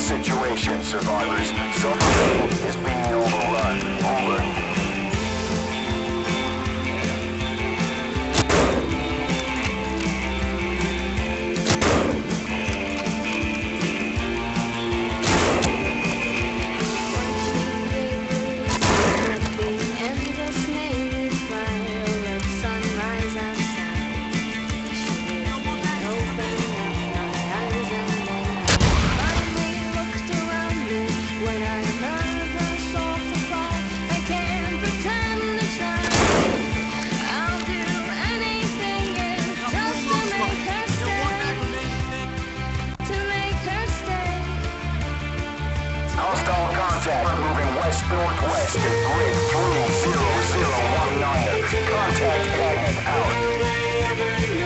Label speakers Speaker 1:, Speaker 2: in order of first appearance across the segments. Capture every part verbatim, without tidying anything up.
Speaker 1: situation, survivors. Submarine is being overrun. Over. Hostile contact moving west-northwest at grid three zero zero one nine. Contact Agnes out.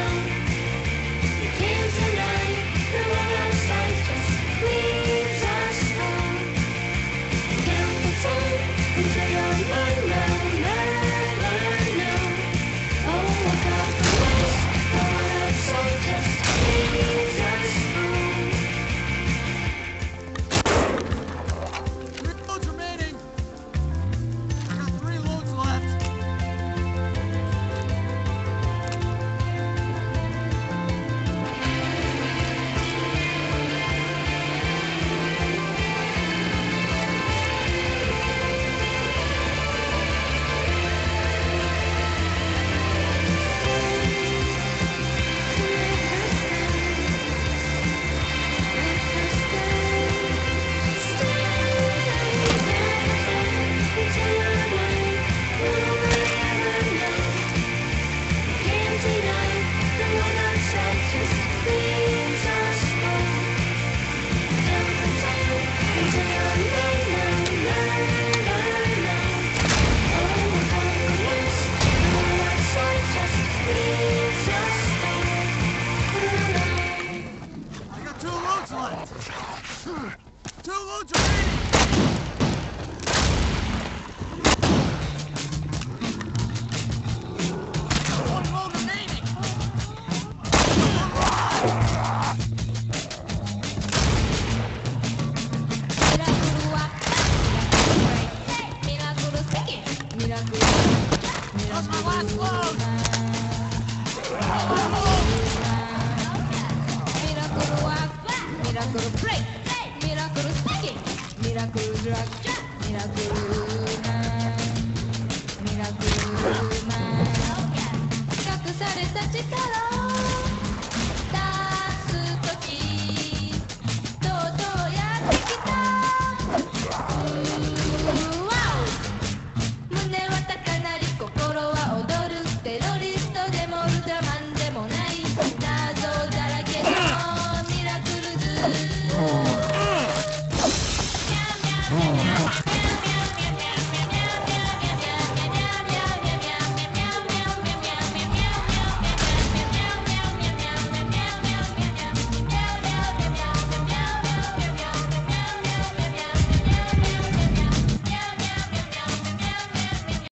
Speaker 2: Two loads remaining! One load remaining! That's my last load!
Speaker 3: Miracle break, miracle speaking, miracle drug, miracle man, miracle man. 隠された力出すとき、とうとうやってきた。うわお、胸は高鳴り、心は踊る。テロリストでもウルトラマンでもない、謎だらけのミラクルズ。Yeah.